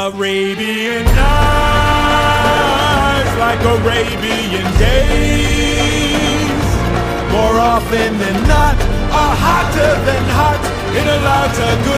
Arabian Nights, like Arabian days. More often than not, are hotter than hot in a lot of good